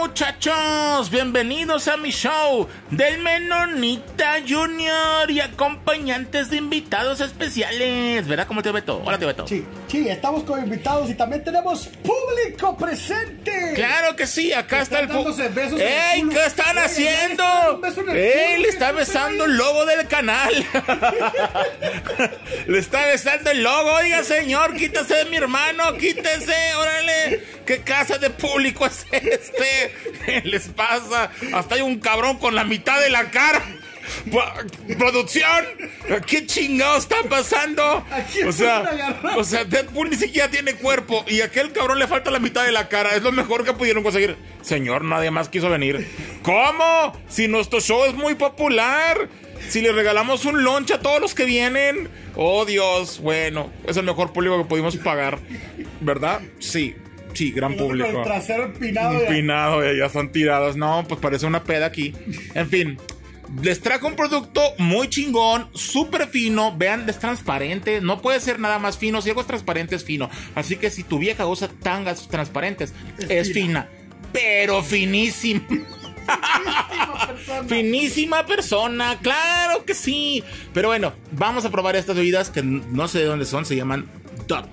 muchachos? Bienvenidos a mi show del Menonita Junior y acompañantes de invitados especiales. ¿Verdad? ¿Cómo te Beto? Hola, tío Beto. Sí, estamos con invitados y también tenemos público presente. Claro que sí, acá está el público. ¡Ey! ¿Qué están haciendo? ¡Ey! Le está besando el logo del canal. Le está besando el logo. Oiga, señor, quítese de mi hermano, quítese, órale. ¿Qué casa de público es este? ¿Qué les pasa? Hasta hay un cabrón con la mitad de la cara. Producción, ¿qué chingado está pasando? O sea, Deadpool ni siquiera tiene cuerpo y a aquel cabrón le falta la mitad de la cara. Es lo mejor que pudieron conseguir. Señor, nadie más quiso venir. ¿Cómo? Si nuestro show es muy popular, si le regalamos un lunch a todos los que vienen. Oh, Dios, bueno, es el mejor público que pudimos pagar, ¿verdad? Sí, gran público. El trasero empinado. Empinado, ya están tirados. No, pues parece una peda aquí. En fin, les trajo un producto muy chingón, súper fino. Vean, es transparente. No puede ser nada más fino. Si algo es transparente, es fino. Así que si tu vieja usa tangas transparentes, es fina. Pero finísima. Finísima persona, claro que sí. Pero bueno, vamos a probar estas bebidas que no sé de dónde son. Se llaman Dot.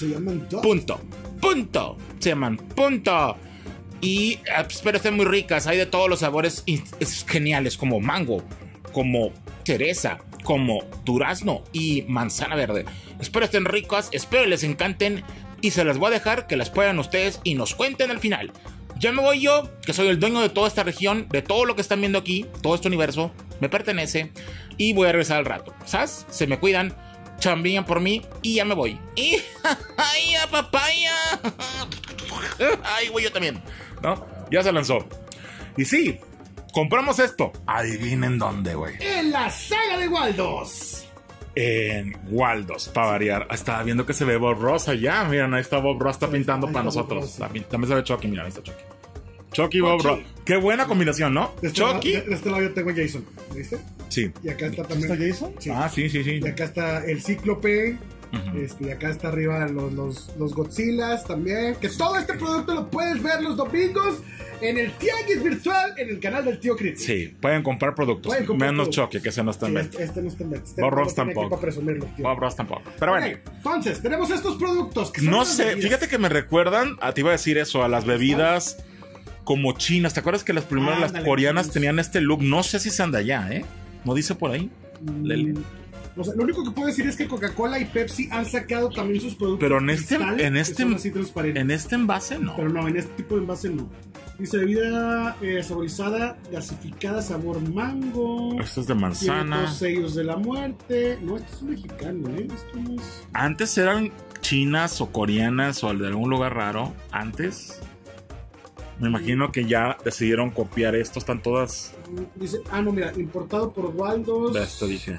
Punto. Se llaman Punto. Y espero estén muy ricas. Hay de todos los sabores geniales, como mango, como cereza, como durazno y manzana verde. Espero estén ricas, espero les encanten. Y se las voy a dejar que las prueben ustedes y nos cuenten al final. Ya me voy yo, que soy el dueño de toda esta región, de todo lo que están viendo aquí. Todo este universo me pertenece. Y voy a regresar al rato, ¿sabes? Se me cuidan, chambean por mí y ya me voy. Y ¡ay, a papaya! ¡Ay, güey, yo también! ¿No? Ya se lanzó. Y sí, compramos esto. Adivinen dónde, güey. En la saga de Waldos. En Waldos, para variar. Estaba viendo que se ve Bob Ross allá. Miren, ahí está Bob Ross, está pintando para nosotros. También se ve Chucky, mira, ahí está Chucky. Chucky, Bob Ross. Qué buena combinación, ¿no? Chucky. De este lado yo tengo a Jason, ¿viste? Sí. Y acá está también. ¿Está Jason? Sí. Ah, sí. Y acá está el Cíclope. Y acá está arriba los Godzillas también. Que todo este producto lo puedes ver los domingos en el Tianguis Virtual, en el canal del tío Crit. Sí, pueden comprar productos. Menos Chucky, que ese no está en venta. Este no está en venta. Bob Ross tampoco. Bob Ross tampoco. Pero bueno. Entonces, tenemos estos productos que son no sé, bebidas. Fíjate que me recuerdan, te iba a decir eso, a las bebidas como chinas. ¿Te acuerdas que las primeras, las coreanas, tenían este look? No sé si sean de allá, ¿eh? ¿No dice por ahí? O sea, lo único que puedo decir es que Coca-Cola y Pepsi han sacado también sus productos. Pero en este envase no. Pero no, en este tipo de envase no. Dice bebida saborizada, gasificada, sabor mango. Esto es de manzana. Los sellos de la muerte. No, esto es mexicano, ¿eh? Esto no es... Antes eran chinas o coreanas o de algún lugar raro. Antes. Me imagino que ya decidieron copiar esto. Están todas. Dice, no, mira, importado por Waldos. De esto dije.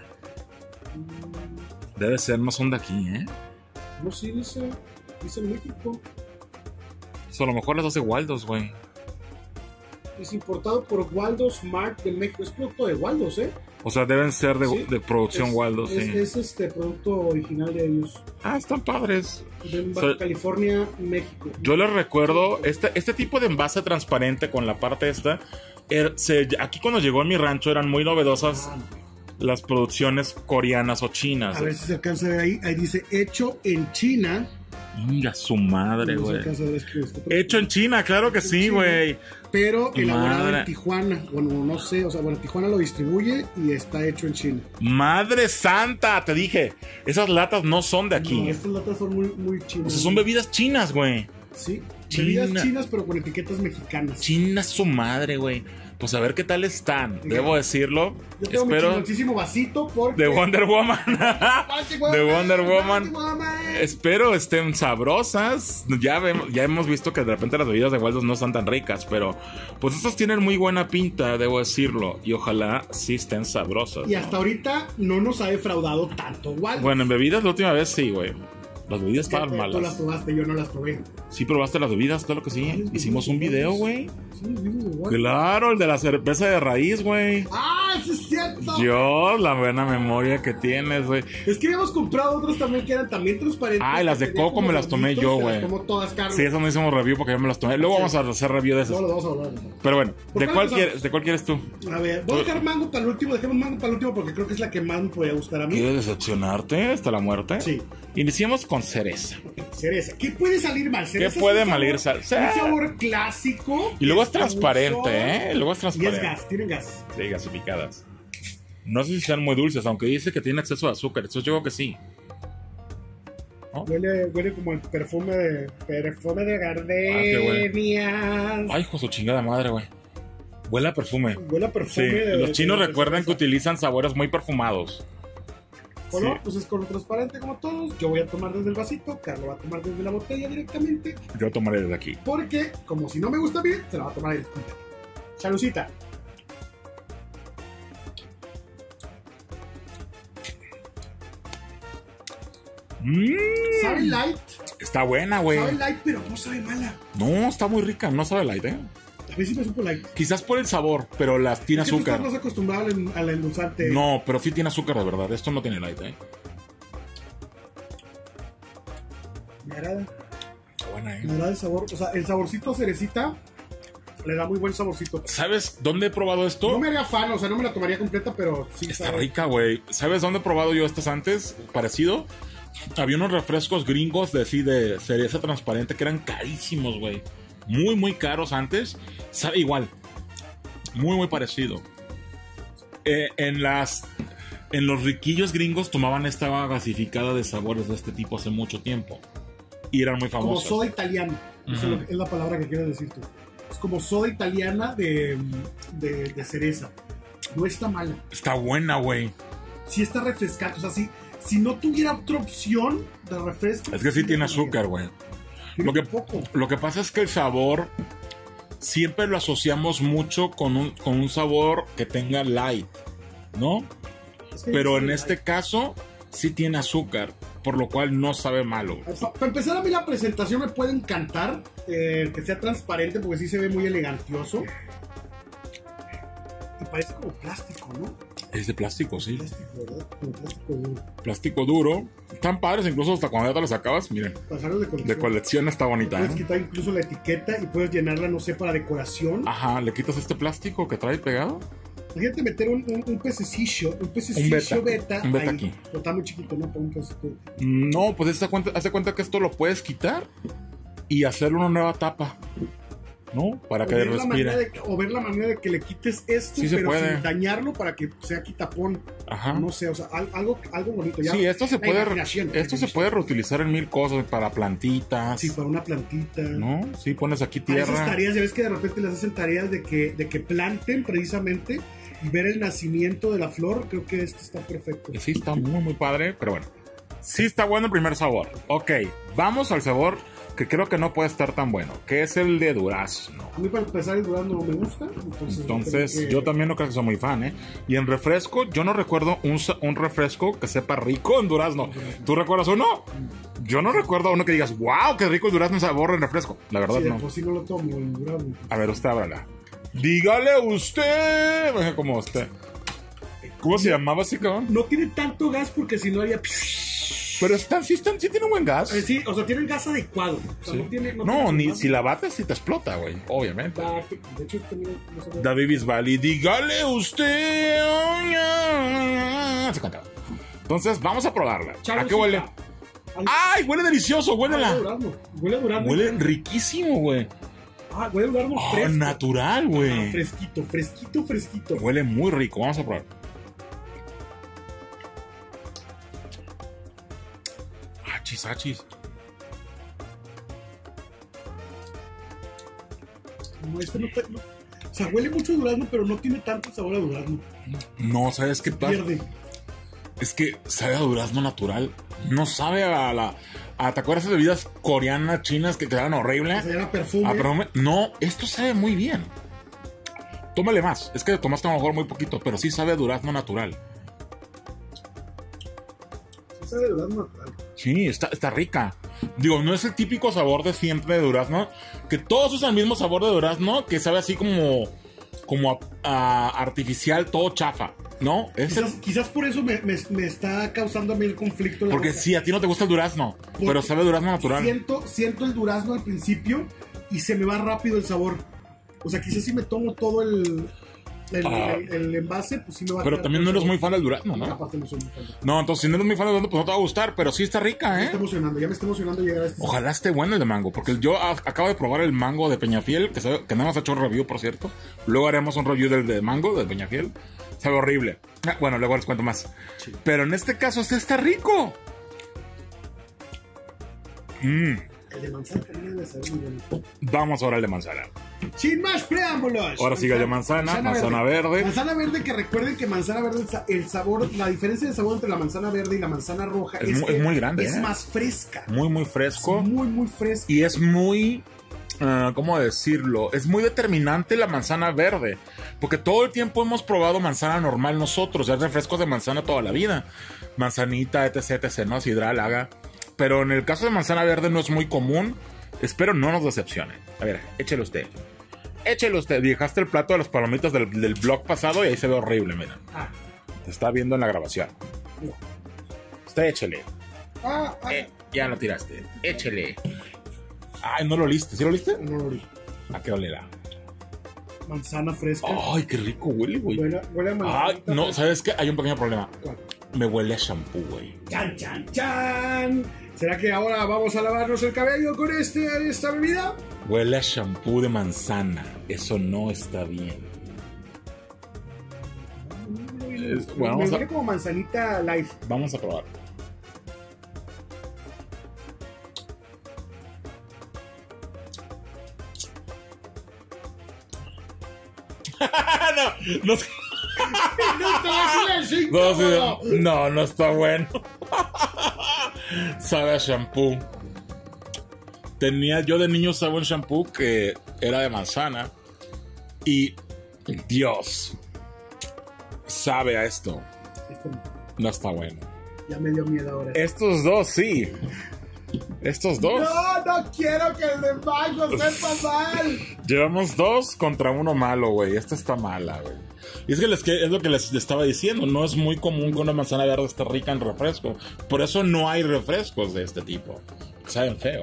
Debe ser, no son de aquí, ¿eh? No, sí, dice México. A lo mejor las hace Waldos, güey. Es importado por Waldos Mart de México. Es producto de Waldos, ¿eh? O sea, deben ser de producción Waldos, sí. Es producto original de ellos. Están padres. De Baja California, México. Yo les recuerdo este tipo de envase transparente con la parte esta. Aquí cuando llegó a mi rancho eran muy novedosas las producciones coreanas o chinas. A ver si se alcanza a ver ahí. Ahí dice hecho en China. Mira su madre, güey. Hecho en China, claro que sí, güey. Pero elaborado en Tijuana. Bueno, no sé, o sea, bueno, Tijuana lo distribuye y está hecho en China. ¡Madre santa! Te dije, esas latas no son de aquí. No, estas latas son muy chinas. O sea, son bebidas chinas, güey. Sí, bebidas chinas, pero con etiquetas mexicanas. China su madre, güey. Pues a ver qué tal están, debo decirlo. Yo tengo mi chingoncísimo vasito porque... De Wonder Woman. De Wonder Woman. Espero estén sabrosas. Ya hemos visto que de repente las bebidas de Waldos no están tan ricas, pero pues estas tienen muy buena pinta, debo decirlo. Y ojalá sí estén sabrosas. Y hasta ahorita no nos ha defraudado tanto Waldos. Bueno, en bebidas la última vez sí, güey. Las bebidas estaban malas. Tú las probaste, yo no las probé. Sí, probaste las bebidas, claro que sí. Hicimos un video, güey. Sí, claro, el de la cerveza de raíz, güey. ¡Sí es cierto! Dios, la buena memoria que tienes, güey. Es que habíamos comprado otros también que eran también transparentes. Ah, y las de coco me las tomé yo, güey. Como todas, Carlos. Sí, eso no hicimos review porque yo me las tomé. Luego vamos a hacer review de esas. No, lo vamos a hablar. Pero bueno, ¿De cuál quieres tú? A ver, voy a dejar mango para el último. Dejemos mango para el último porque creo que es la que más me puede gustar a mí. ¿Quieres decepcionarte hasta la muerte? Sí. Iniciemos con cereza. Cereza. ¿Qué puede salir mal? ¿Qué puede malir? Un sabor clásico. Y luego es transparente, ¿eh? Luego es Y transparente. es gas, tienen gas. Sí, gasificadas. No sé si sean muy dulces, aunque dice que tiene exceso de azúcar. Entonces yo creo que sí. ¿No? Huele como el perfume de gardenias. Ay, hijo de su chingada madre, güey. Huele a perfume. Huele a perfume. Sí, los chinos recuerdan que cereza. utilizan sabores muy perfumados. Color, Sí. pues es color transparente como todos. Yo voy a tomar desde el vasito, Carlos va a tomar desde la botella directamente. Yo tomaré desde aquí. Porque, como si no me gusta bien, se la va a tomar él. Chalucita. Sabe light. Está buena, güey. Sabe light, pero no sabe mala. No, está muy rica. No sabe light, ¿eh? A mí sí me supo light. Quizás por el sabor, pero las tiene Es que tú azúcar. estás más acostumbrado al endulzante. No, pero sí tiene azúcar de verdad. Esto no tiene light, ¿eh? Me agrada. Está buena, ¿eh? Me agrada el sabor. O sea, el saborcito cerecita le da muy buen saborcito. ¿Sabes dónde he probado esto? No me haría fan, o sea, no me la tomaría completa, pero sí Está sabe. rica, güey. ¿Sabes dónde he probado yo estas antes? Parecido. Había unos refrescos gringos de cereza transparente que eran carísimos, güey. Muy, muy caros antes. Sabe igual. Muy, muy parecido. En los riquillos gringos tomaban esta gasificada de sabores de este tipo hace mucho tiempo. Y eran muy Como famosos. soda italiana. Esa es la palabra que quieres decir tú. Es como soda italiana de cereza. No está mala. Está buena, güey. Sí está refrescante. O sea, si no tuviera otra opción de refresco. Es que sí tiene azúcar, güey. Poco. Lo que pasa es que el sabor siempre lo asociamos mucho con un sabor que tenga light, ¿no? Es que Pero no en sabe este caso sí tiene azúcar, por lo cual no sabe malo. Para empezar, a mí la presentación me puede encantar. Que sea transparente porque sí se ve muy elegantioso. Y parece como plástico, ¿no? Es de plástico, sí. Plástico, ¿verdad? Como plástico duro. Plástico duro. Están padres, incluso hasta cuando ya te los acabas. Miren, Pájaros de colección. de colección está bonita, Puedes ¿eh? quitar incluso la etiqueta y puedes llenarla, no sé, para decoración. Ajá, le quitas este plástico que trae pegado. Imagínate meter un pececillo beta. Un beta ahí. aquí. Pero está muy chiquito, ¿no? Para un pececito. No, pues hazte cuenta que esto lo puedes quitar y hacerle una nueva tapa, ¿no? Para que respire. O ver la manera de que le quites esto, Sí se pero puede. sin dañarlo para que sea quitapón. Ajá. No sé, o sea, algo bonito. Ya, Sí, esto se la puede imaginación. reutilizar en mil cosas, para plantitas, Sí, para una plantita. ¿no? Sí, pones aquí Para esas tierra. tareas, ya ves que de repente les hacen tareas de que planten precisamente y ver el nacimiento de la flor. Creo que este está perfecto. Sí, está muy, muy padre, pero bueno. Sí está bueno el primer sabor. Ok, vamos al sabor que creo que no puede estar tan bueno, que es el de durazno. A mí para empezar el durazno no me gusta. Entonces, yo también no creo que soy muy fan, ¿eh? Y en refresco, yo no recuerdo un refresco que sepa rico en durazno. ¿Tú recuerdas uno? Yo no recuerdo uno que digas, wow, qué rico el durazno en sabor en refresco. La verdad, Sí, de no. por sí no lo tomo el durazno. A ver, usted ábrala. Dígale usted. Como usted. ¿Cómo se llamaba ese cabrón? No tiene tanto gas porque si no haría... Pero sí tiene un buen gas. Sí, o sea, tiene el gas adecuado. O sea, Sí. no tiene... No, tiene ni gas. si la bates, si te explota, güey. Obviamente. De hecho, no sé. David Bisbal, dígale usted. Se cantaba. Entonces, vamos a probarla. ¿A qué huele? ¡Ay! Huele delicioso, Huele a huélela. durazno. Huele a durazno. Huele riquísimo, güey. Huele a durazno Oh, fresco. natural, güey. Fresquito. Huele muy rico. Vamos a probar. Achis. No, o sea, huele mucho a durazno, pero no tiene tanto sabor a durazno. No, ¿sabes qué pasa? Pierde. Es que sabe a durazno natural. No sabe ¿te acuerdas de bebidas coreanas, chinas que quedaban horribles? O sea, era perfume. Perfume. No, esto sabe muy bien. Tómale más. Es que tomaste a lo mejor muy poquito, pero sí sabe a durazno natural. Sí sabe a durazno natural. Sí, está rica. Digo, no es el típico sabor de siempre de durazno, que todos usan el mismo sabor de durazno, que sabe así como como artificial, todo chafa, ¿no? Quizás por eso me está causando a mí el conflicto en la porque boca. sí, a ti no te gusta el durazno, Porque pero sabe durazno natural. Siento el durazno al principio y se me va rápido el sabor. O sea, quizás si me tomo todo el envase, pues sí me va a Pero quedar también no eres muy fan del durazno, Y ¿no? aparte no soy muy fan. No, entonces si no eres muy fan del durazno, pues no te va a gustar, pero sí está rica, Ya me ¿eh? está emocionando llegar a este. Ojalá esté bueno el de mango, porque yo acabo de probar el mango de Peñafiel, que nada más ha hecho un review, por cierto. Luego haremos un review del de mango, del Peñafiel. Sabe horrible. Bueno, luego les cuento más. Sí. Pero en este caso, este está rico. El de manzana también debe ser muy bonito. Vamos ahora al de manzana. Sin más preámbulos. Ahora sigue el de manzana verde. Manzana verde, que recuerden que manzana verde, el sabor, la diferencia de sabor entre la manzana verde y la manzana roja es muy grande. Es más fresca. Muy fresco. Es muy fresca. Y es muy... ¿cómo decirlo? Es muy determinante la manzana verde. Porque todo el tiempo hemos probado manzana normal nosotros. Ya refrescos de manzana toda la vida. Manzanita, etc, ¿no? Sidral, haga. Pero en el caso de manzana verde no es muy común. Espero no nos decepcione. A ver, échelo usted. Échelo usted. Dejaste el plato de las palomitas del vlog pasado y ahí se ve horrible, mira. Te está viendo en la grabación. Usted échele. Ya lo tiraste. Échele. Ay, no lo oliste. ¿Sí lo oliste? No lo olí. ¿A qué olerá? Manzana fresca. Ay, qué rico huele, güey. Huele a manzana. Ay, no, fresca. ¿sabes qué? Hay un pequeño problema. ¿Cuál? Me huele a shampoo, güey. ¡Chan, chan, chan! ¿Será que ahora vamos a lavarnos el cabello con esta bebida? Huele a shampoo de manzana. Eso no está bien. Bueno, Me huele como manzanita life. Vamos a probar. No está bueno. Sabe a shampoo. Yo de niño usaba un shampoo que era de manzana. Y Dios, sabe a esto. No está bueno. Ya me dio miedo ahora. Estos dos, sí. Estos dos. No quiero que el de mango sepa mal. Llevamos 2 contra 1 malo, güey. Esta está mala, güey. Y es lo que les estaba diciendo. No es muy común que una manzana verde esté rica en refresco. Por eso no hay refrescos de este tipo. Saben feo.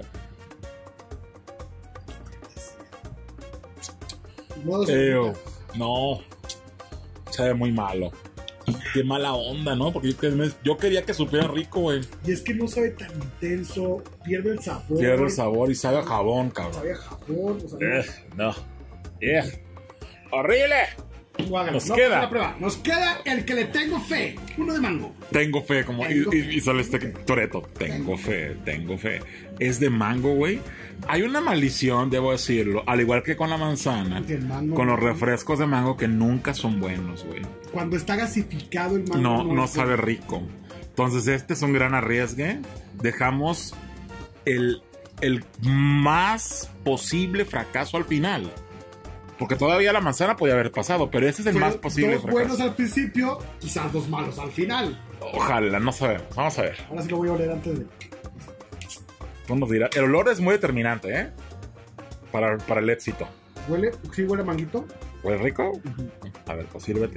No. Sabe muy malo. Qué mala onda, ¿no? Porque yo quería que supiera rico, güey. Y es que no sabe tan intenso. Pierde el sabor. Pierde el sabor y sabe a jabón, cabrón. Sabe a jabón. O sea, no. ¡Horrible! Nos queda. La prueba. Nos queda el que le tengo fe. Uno de mango. Tengo fe, como. Y sale este Toreto. Tengo fe. Es de mango, güey. Hay una maldición, debo decirlo. Al igual que con la manzana. Con los refrescos de mango que nunca son buenos, güey. Cuando está gasificado el mango. No sabe rico. Entonces, este es un gran arriesgue. Dejamos el más posible fracaso al final. Porque todavía la manzana podía haber pasado, pero ese es el más posible. 2 buenos al principio, quizás 2 malos al final. Ojalá, no sabemos. Vamos a ver. Ahora sí lo voy a oler antes de... ¿Cómo nos dirá? El olor es muy determinante, ¿eh? Para el éxito. ¿Sí huele a manguito? ¿Huele rico? A ver, pues sírvete.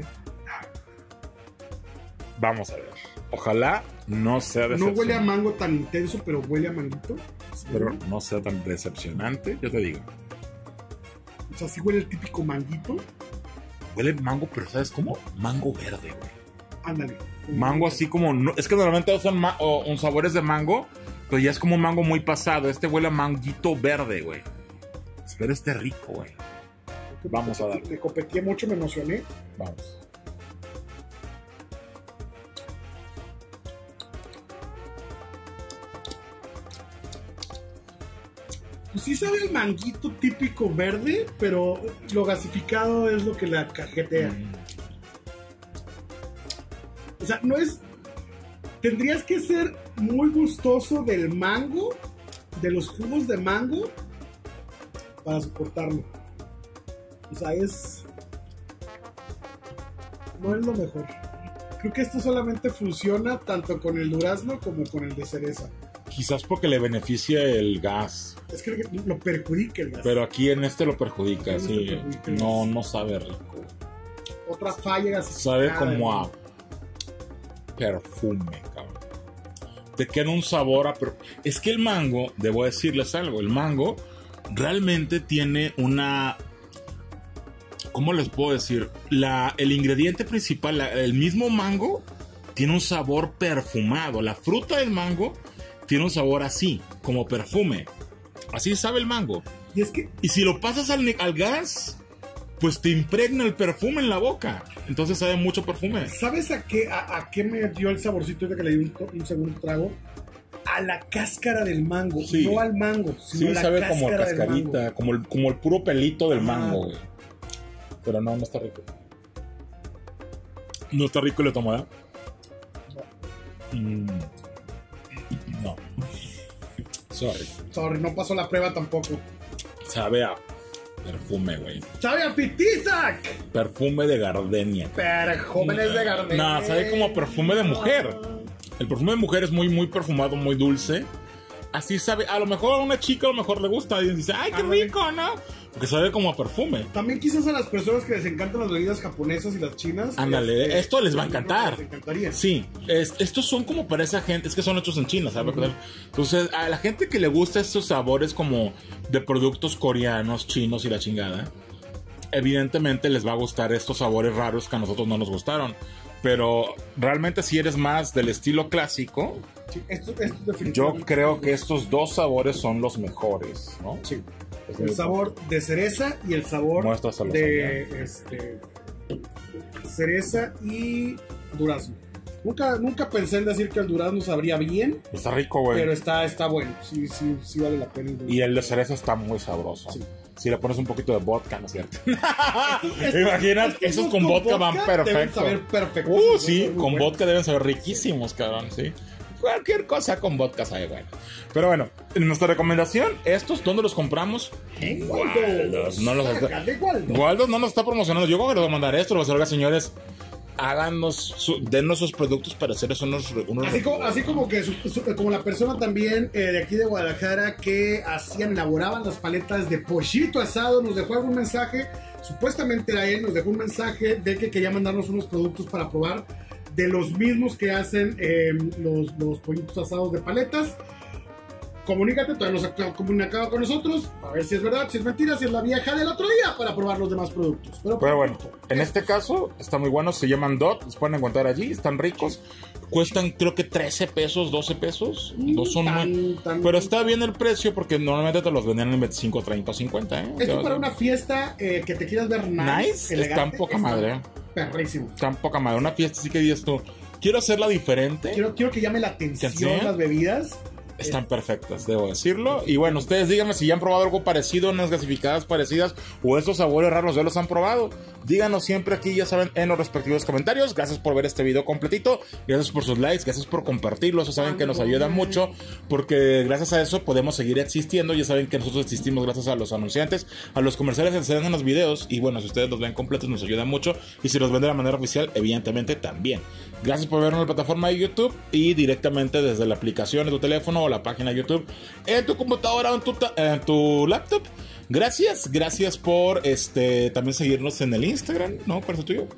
Vamos a ver. Ojalá no sea decepcionante. No huele a mango tan intenso, pero huele a manguito. Pero no sea tan decepcionante, yo te digo. O sea, sí huele el típico manguito. Huele mango, pero ¿sabes cómo? Mango verde, güey. Ándale. Mango así como... es que normalmente usan un sabores de mango, pero ya es como un mango muy pasado. Este huele a manguito verde, güey. Espero esté rico, güey. Vamos a darle. Me copeteé mucho, me emocioné. Vamos. Pues sí sabe el manguito típico verde, pero lo gasificado es lo que la cajetea. O sea, no es... Tendrías que ser muy gustoso del mango, de los jugos de mango, para soportarlo. O sea, no es lo mejor. Creo que esto solamente funciona tanto con el durazno como con el de cereza. Quizás porque le beneficia el gas. Es que lo perjudica el gas. Pero aquí en este lo perjudica, sí. No sabe rico. otra falla. Sabe como a perfume, cabrón. Te queda un sabor a... Es que el mango, debo decirles algo, el mango realmente tiene una... ¿Cómo les puedo decir? El ingrediente principal, el mismo mango, tiene un sabor perfumado. La fruta del mango tiene un sabor así, como perfume. Así sabe el mango. Y si lo pasas al gas, pues te impregna el perfume en la boca. Entonces sabe mucho perfume. ¿Sabes a qué me dio el saborcito de que le di un segundo trago? A la cáscara del mango. Sí. No al mango, sino sí, la sabe como a cascarita, como el puro pelito del mango, güey. Pero no está rico. No está rico el de tomada. No. Sorry, no pasó la prueba tampoco. Sabe a perfume, güey. ¡Sabe a Fitisac! Perfume de gardenia. Perfumes de gardenia. No, sabe como perfume de mujer. El perfume de mujer es muy, muy perfumado, muy dulce. Así sabe, a lo mejor a una chica a lo mejor le gusta y dice, ¡ay, qué rico!, ¿no? Porque sabe como a perfume. También quizás a las personas que les encantan las bebidas japonesas y las chinas. Ándale, esto les va a encantar. Les encantaría. Sí, estos son como para esa gente, es que son hechos en China, ¿sabes? Entonces, a la gente que le gusta estos sabores como de productos coreanos, chinos y la chingada, evidentemente les va a gustar estos sabores raros que a nosotros no nos gustaron. Pero realmente si eres más del estilo clásico, sí, esto definitivamente yo creo que estos dos sabores son los mejores, ¿no? Sí. El sabor de cereza y el sabor de cereza y durazno. Nunca pensé en decir que el durazno sabría bien. Está rico, güey. Pero está bueno. Sí vale la pena. Y el de cereza está muy sabroso. Sí. Si le pones un poquito de vodka, ¿no es cierto? Imaginas, esos con vodka van perfecto. Deben saber perfecto. Sí, con vodka deben saber riquísimos, cabrón, sí. Cualquier cosa con vodka sabe bueno. Pero bueno, en nuestra recomendación, ¿estos dónde los compramos? En Waldos. Waldos no nos está promocionando. Yo creo que les voy a mandar esto. Les voy a decir, oiga, señores, dennos sus productos para hacer eso unos así como que como la persona también de aquí de Guadalajara que elaboraban las paletas de pollito asado, nos dejó algún mensaje, supuestamente era él, nos dejó un mensaje de que quería mandarnos unos productos para probar de los mismos que hacen los pollitos asados de paletas. Comunícate, todavía no se ha comunicado con nosotros, a ver si es verdad, si es mentira, si es la vieja del otro día para probar los demás productos. Pero bueno, en este caso está muy bueno, se llaman DOT, los pueden encontrar allí, están ricos, cuestan creo que 13 pesos, 12 pesos, no son pero está bien el precio porque normalmente te los vendían en 25, 30 o 50, ¿eh? Esto para una fiesta que te quieras ver nice, elegante, está en poca madre. Perrísimo. Está en poca madre, una fiesta sí que dices tú, quiero hacerla diferente. Quiero que llame la atención las bebidas. Están perfectas, debo decirlo. Y bueno, ustedes díganme si ya han probado algo parecido, unas gasificadas parecidas o estos sabores raros ya los han probado. Díganos siempre aquí, ya saben, en los respectivos comentarios. Gracias por ver este video completito. Gracias por sus likes, gracias por compartirlo. Eso saben que nos ayuda mucho porque gracias a eso podemos seguir existiendo. Ya saben que nosotros existimos gracias a los anunciantes, a los comerciales que se dan en los videos. Y bueno, si ustedes los ven completos nos ayuda mucho. Y si los ven de la manera oficial, evidentemente también. Gracias por vernos en la plataforma de YouTube y directamente desde la aplicación de tu teléfono o la página de YouTube en tu computadora o en tu laptop. Gracias por también seguirnos en el Instagram, ¿no? ¿Cuál es el tuyo?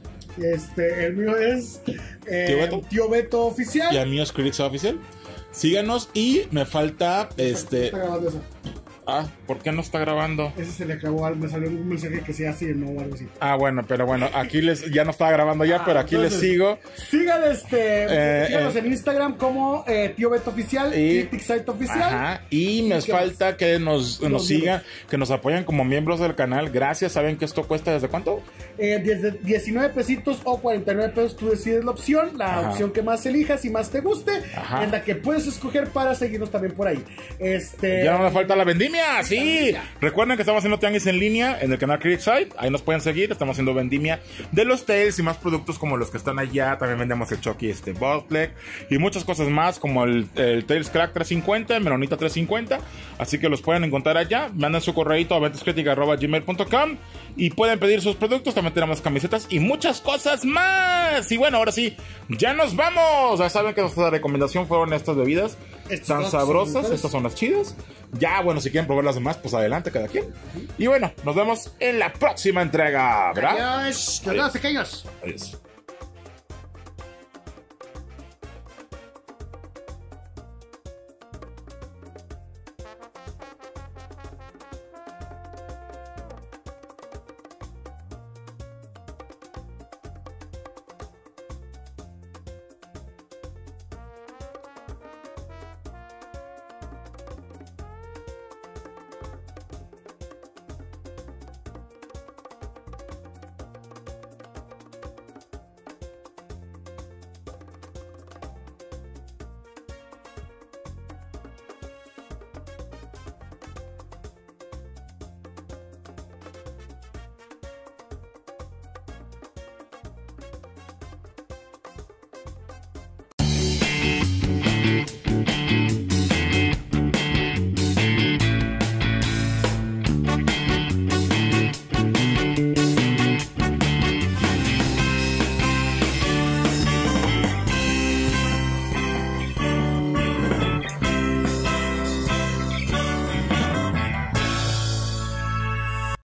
El mío es Tío Beto Oficial. Y el mío es Critics Oficial. Síganos y me falta Está grabando eso. ¿Por qué no está grabando? Ese se le acabó, me salió un mensaje que sea así, no o algo así. Bueno, pero bueno, aquí ya no estaba grabando ya, pero aquí entonces, les sigo. Síganos en Instagram como Tío Beto Oficial y Pixite Oficial. Ajá, y me falta que nos sigan, que nos apoyen como miembros del canal. Gracias, ¿saben que esto cuesta desde cuánto? Desde 19 pesitos o 49 pesos, tú decides la opción, opción que más elijas y más te guste, es la que puedes escoger para seguirnos también por ahí. Ya no me falta la vendimia. Sí, recuerden que estamos haciendo tianguis en línea en el canal Criticside, ahí nos pueden seguir, estamos haciendo vendimia de los Tails y más productos como los que están allá, también vendemos el Chucky Botplek y muchas cosas más como el Tails Crack 350, el Melonita 350, así que los pueden encontrar allá, manden su correito a ventascritica@gmail.com y pueden pedir sus productos, también tenemos camisetas y muchas cosas más. Y bueno, ahora sí, ya nos vamos, ya saben que nuestra recomendación fueron estas bebidas. Están sabrosas, estas son las chidas. Ya, bueno, si quieren probar las demás, pues adelante cada quien. Y bueno, nos vemos en la próxima entrega, ¿verdad? Adiós, los pequeños. Adiós.